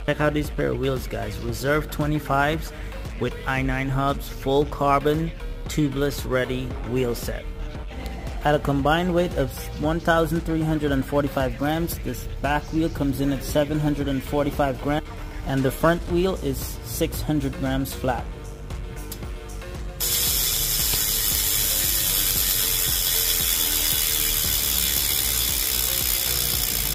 Check out this pair of wheels, guys. Reserve 25s with i9 hubs, full carbon, tubeless ready wheel set. At a combined weight of 1,345 grams, this back wheel comes in at 745 grams and the front wheel is 600 grams flat.